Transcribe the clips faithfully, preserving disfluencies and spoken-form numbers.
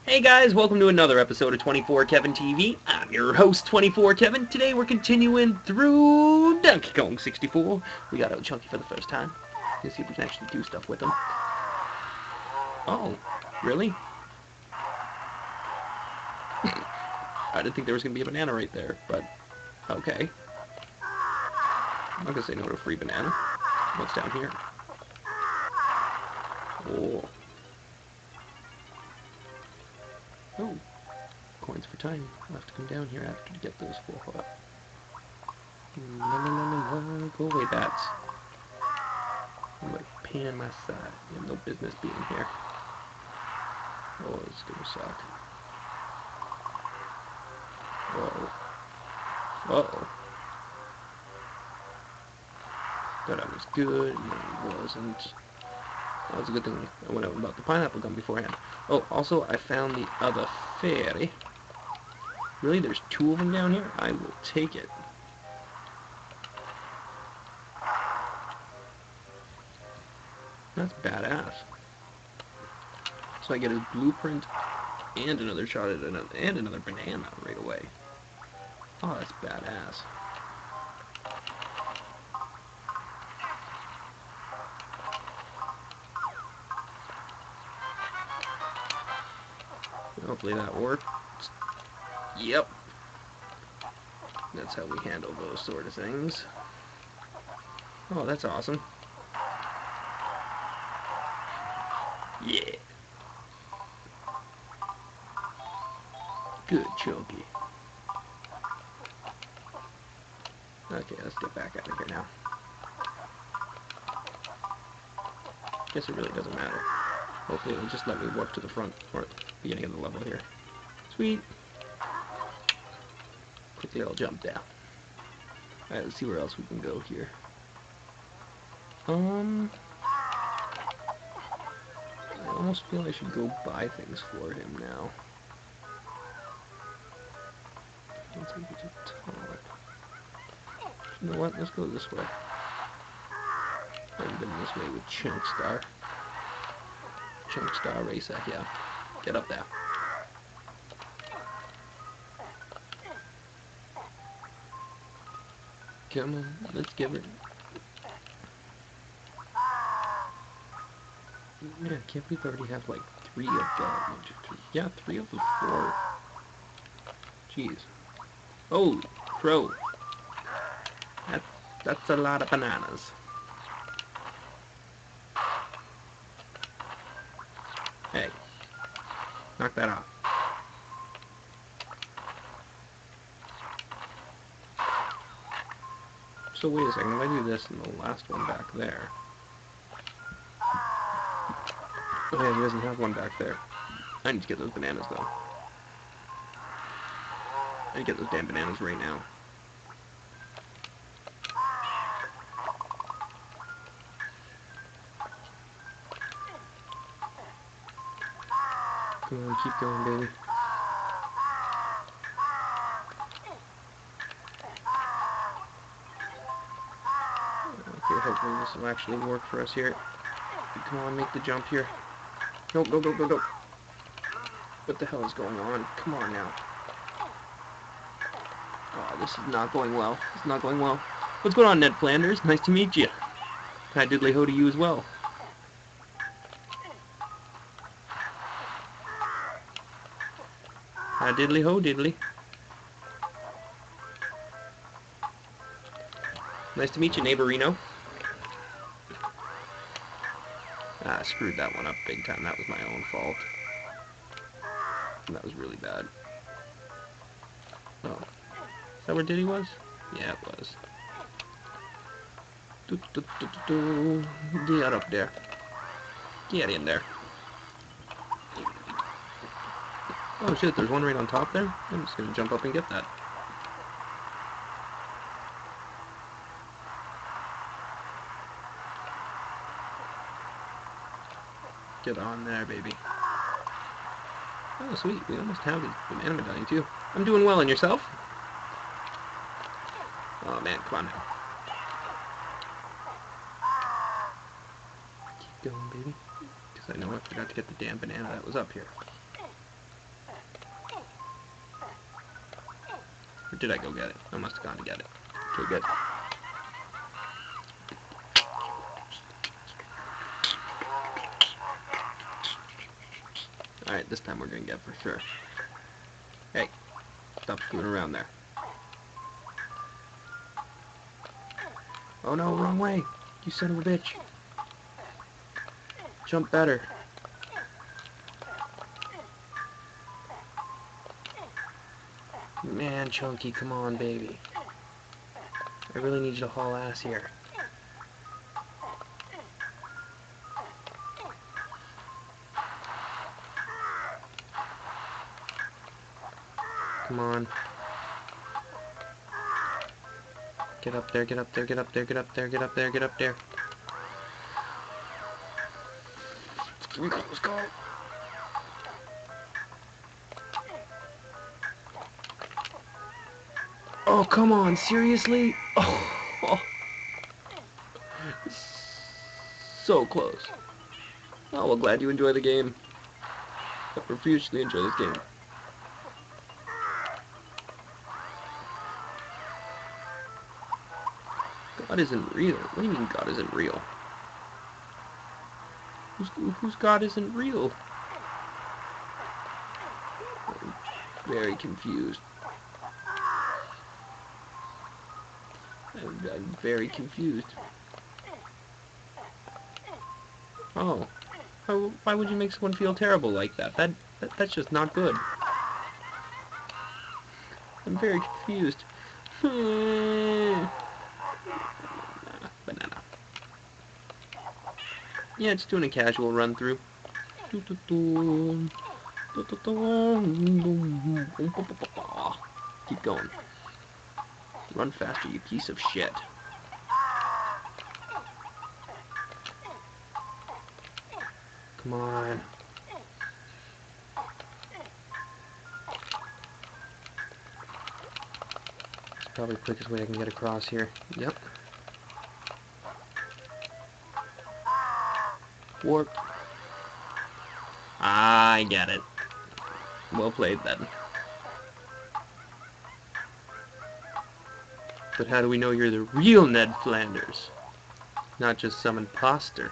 Hey guys, welcome to another episode of twenty-four Kevin T V. I'm your host, twenty-four Kevin. Today we're continuing through Donkey Kong sixty-four. We got out Chunky for the first time. Let's see if we can actually do stuff with him. Oh, really? I didn't think there was going to be a banana right there, but okay. I'm not going to say no to a free banana. What's down here? Oh. Oh. Coins for time. I'll have to come down here after to get those four. Hold up. La, la, la, la, la. Go away, bats. I'm like pain in my side. You have no business being here. Oh, it's gonna suck. Whoa. Uh-oh. Thought I was good, and I wasn't. That was a good thing I went out and bought the pineapple gum beforehand. Oh, also, I found the other fairy. Really? There's two of them down here? I will take it. That's badass. So I get his blueprint and another shot at another and another banana right away. Oh, that's badass. Hopefully that works. Yep. That's how we handle those sort of things. Oh, that's awesome. Yeah. Good, Chunky. Okay, let's get back out of here now. Guess it really doesn't matter. Hopefully it'll just let me warp to the front or the beginning of the level here. Sweet. Quickly I'll jump down. Alright, let's see where else we can go here. Um... I almost feel I should go buy things for him now. I'll take it to the top. You know what? Let's go this way. I haven't been this way with Chunk Star. Chunk Star Racer, yeah. Get up there. Come on, let's give it. Man, I can't believe I already have like three of the. One, two, three. Yeah, three of the four. Jeez. Oh, crow. That, that's a lot of bananas. Hey, knock that off. So wait a second, if I do this and the last one back there. Oh yeah, he doesn't have one back there. I need to get those bananas though. I need to get those damn bananas right now. Come on, keep going, baby. Okay, hopefully this will actually work for us here. Come on, make the jump here. Go, go, go, go, go. What the hell is going on? Come on now. Oh, this is not going well. It's not going well. What's going on, Ned Flanders? Nice to meet you. Hi, diddly ho to you as well. Hi, diddly ho, diddly. Nice to meet you, neighborino. Ah, I screwed that one up big time. That was my own fault. That was really bad. Oh. Is that where Diddy was? Yeah, it was. Do, do, do, do, do. Get up there. Get in there. Oh shit, there's one right on top there? I'm just gonna jump up and get that. Get on there, baby. Oh, sweet. We almost have the banana medallion, too. I'm doing well, and yourself? Oh, man, come on now. Keep going, baby. Because I know I forgot to get the damn banana that was up here. Or did I go get it? I must have gone to get it. Okay, good. Alright, this time we're gonna get for sure. Hey, stop screwing around there. Oh no, wrong way! You son of a bitch! Jump better. Man, Chunky, come on, baby. I really need you to haul ass here. Come on. Get up there, get up there, get up there, get up there, get up there, get up there. Let's go, let's go. Oh, come on, seriously? Oh, oh. So close. Oh, well, glad you enjoy the game. I profusely enjoy this game. God isn't real. What do you mean God isn't real? Who's, whose God isn't real? I'm very confused. I'm, I'm very confused. Oh. Why, why would you make someone feel terrible like that? That, that that's just not good. I'm very confused. Hmm. Banana. Yeah, just doing a casual run through. Keep going. Run faster, you piece of shit. Come on. It's probably the quickest way I can get across here. Yep. Warp. I get it. Well played then. But how do we know you're the real Ned Flanders? Not just some imposter.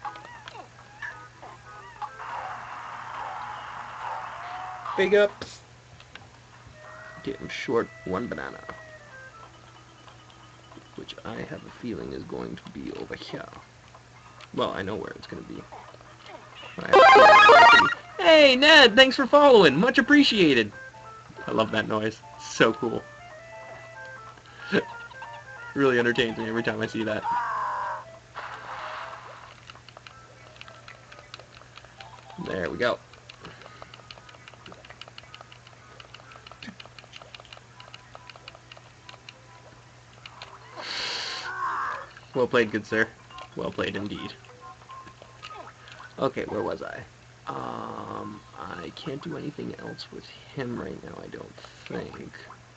Big ups. Damn short one banana. Which I have a feeling is going to be over here. Well, I know where it's going to be. Hey, Ned, thanks for following. Much appreciated. I love that noise. It's so cool. Really entertains me every time I see that. There we go. Well played, good sir. Well played indeed. Okay, where was I? Um, I can't do anything else with him right now, I don't think.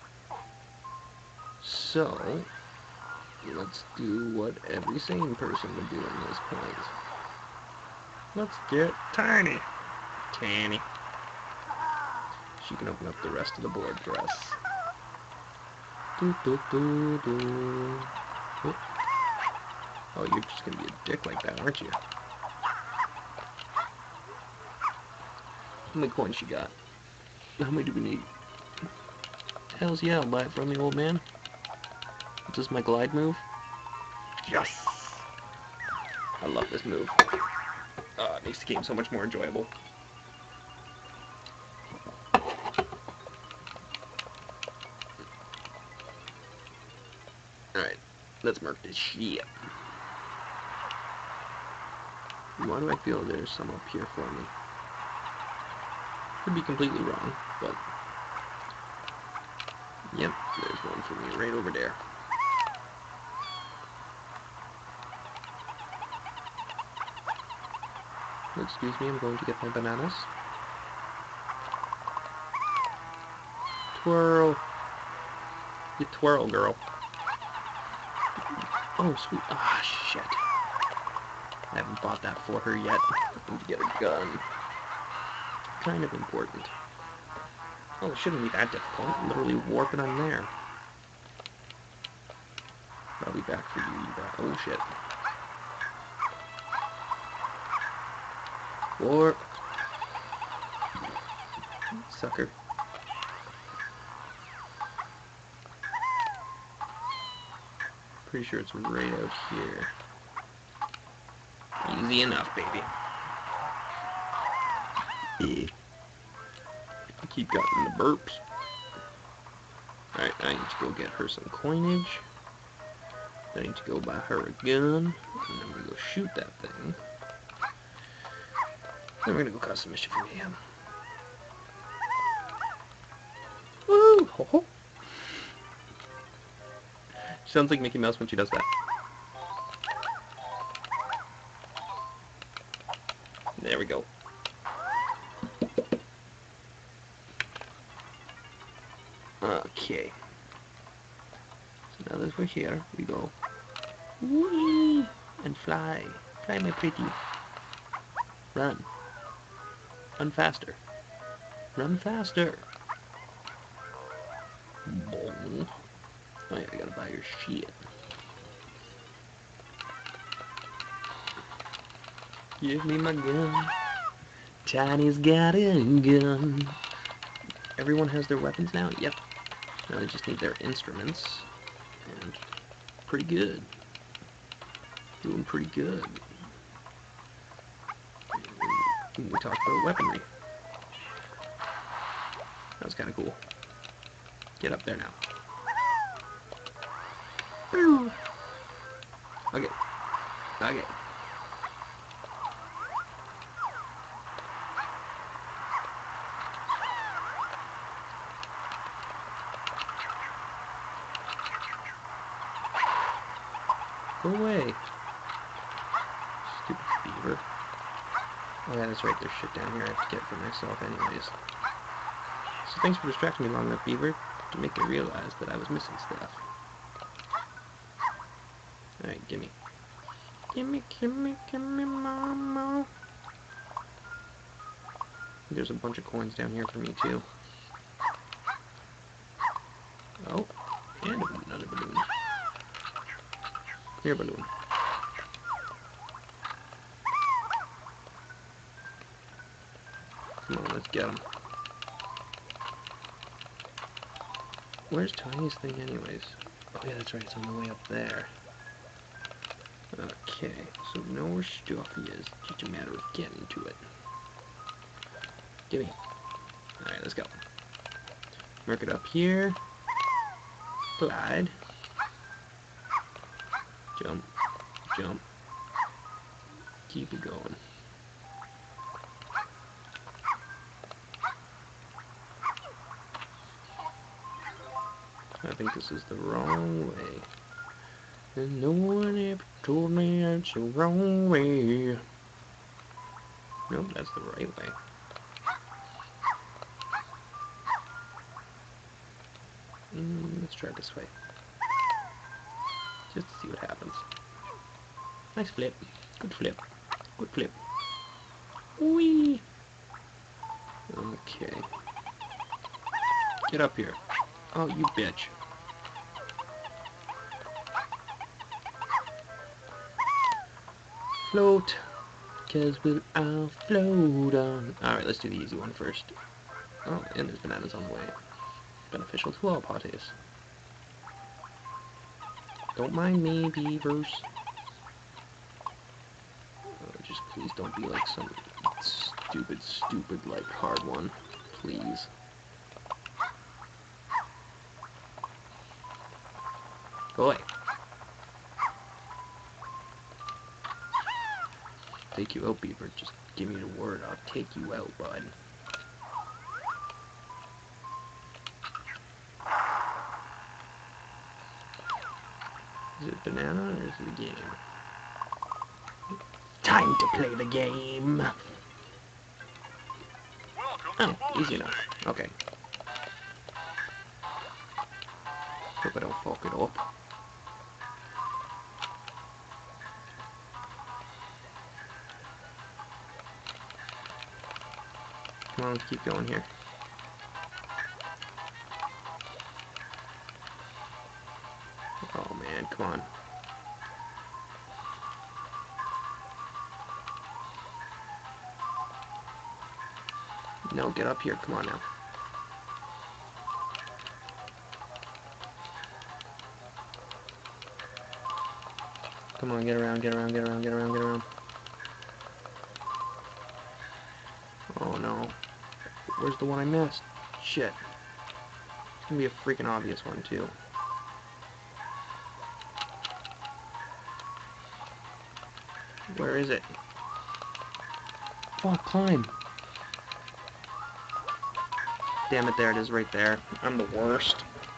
So, let's do what every sane person would do in this point. Let's get Tiny. Tiny. She can open up the rest of the board for us. Do, do, do, do. Oh. Oh, you're just gonna be a dick like that, aren't you? How many coins you got? How many do we need? Hells yeah, I'll buy it from the old man. Is this my glide move? Yes! I love this move. Oh, it makes the game so much more enjoyable. Alright, let's mark this shit. Why do I feel there's some up here for me? Could be completely wrong, but... Yep, there's one for me right over there. Excuse me, I'm going to get my bananas. Twirl. You twirl, girl. Oh, sweet. Ah, shit. I haven't bought that for her yet. I need to get a gun. Kind of important. Oh, it shouldn't be that difficult. Literally warp it on there. I'll be back for you, you back. Oh, shit. Warp. Sucker. Pretty sure it's right out here. Easy enough, baby. I keep getting the burps. Alright, I need to go get her some coinage. I need to go buy her a gun. And then we're gonna go shoot that thing. Then we're gonna go cause some mischief for mayhem. Woo! Ho ho! She sounds like Mickey Mouse when she does that. There we go. Okay. So now that we're here, we go whee and fly. Fly, my pretty. Run. Run faster. Run faster. Boom. Oh yeah, I gotta buy your shit. Give me my gun. Tiny's got a gun. Everyone has their weapons now? Yep. Now they just need their instruments. And pretty good. Doing pretty good. And we talked about weaponry. That was kind of cool. Get up there now. Okay. Okay. Go away. Stupid beaver. Oh yeah, that's right, there's shit down here I have to get for myself anyways. So thanks for distracting me long enough, beaver, to make me realize that I was missing stuff. Alright, gimme. Gimme, gimme, gimme, mama. There's a bunch of coins down here for me too. Oh, and another balloon. Here, balloon. Come on, let's get him. Where's Tiny's thing anyways? Oh yeah, that's right, it's on the way up there. Okay, so we know where Stuffy is. Just a matter of getting to it. Gimme. Alright, let's go. Mark it up here. Glide. Jump. Jump. Keep it going. I think this is the wrong way. And no one ever told me it's the wrong way. Nope, that's the right way. Mm, let's try this way. Just to see what happens. Nice flip. Good flip. Good flip. Whee! Okay. Get up here. Oh, you bitch. Float. Cause we'll all float on. Alright, let's do the easy one first. Oh, and there's bananas on the way. Beneficial to all parties. Don't mind me, beavers. Oh, just please don't be like some stupid, stupid, like, hard one. Please. Go away. Take you out, beaver. Just give me the word. I'll take you out, bud. Is it banana or is it a game? Time to play the game! Oh, easy enough. Okay. Hope I don't fuck it up. Come on, let's keep going here. man, come on. No, get up here, come on now. Come on, get around, get around, get around, get around, get around. Oh no. Where's the one I missed? Shit. It's gonna be a freaking obvious one too. Where is it? Fuck, climb. Damn it, there it is right there. I'm the worst.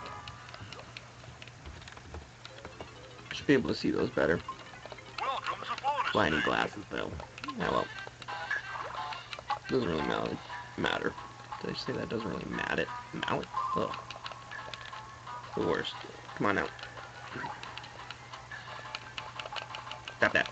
Should be able to see those better. Blinding glasses though. Yeah, well. Doesn't really matter. matter. Did I say that doesn't really matter? Mallet? Ugh. The worst. Come on now. Stop that.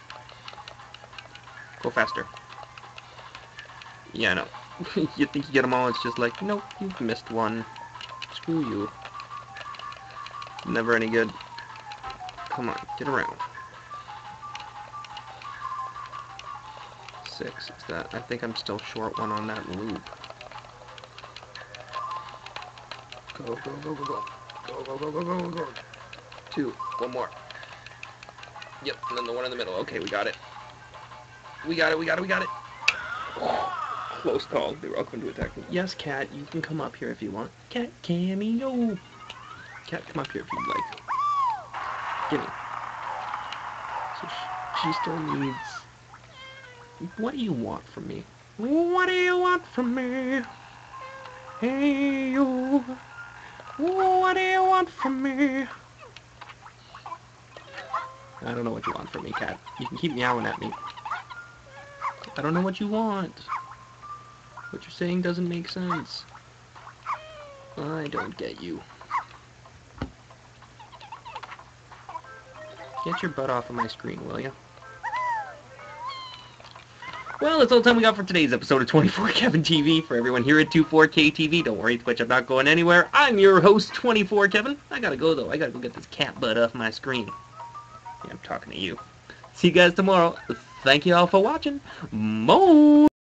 Go faster. Yeah, I know. You think you get them all, it's just like, nope, you've missed one. Screw you. Never any good. Come on, get around. Six, is that? I think I'm still short one on that loop. Go, go, go, go, go. Go, go, go, go, go, go. Two, one more. Yep, and then the one in the middle. Okay, we got it. We got it, we got it, we got it. Oh, close call. They were all going to attack me. Yes, Cat, you can come up here if you want. Cat, cameo. Cat, come up here if you'd like. Gimme. So she, she still needs... What do you want from me? What do you want from me? Hey, you. What do you want from me? I don't know what you want from me, Cat. You can keep meowing at me. I don't know what you want. What you're saying doesn't make sense. I don't get you. Get your butt off of my screen, will ya? Well, that's all the time we got for today's episode of twenty-four Kevin T V. For everyone here at twenty-four K T V, don't worry, Twitch, I'm not going anywhere. I'm your host, twenty-four Kevin. I gotta go, though. I gotta go get this cat butt off my screen. Yeah, I'm talking to you. See you guys tomorrow. Thank you all for watching. Mo.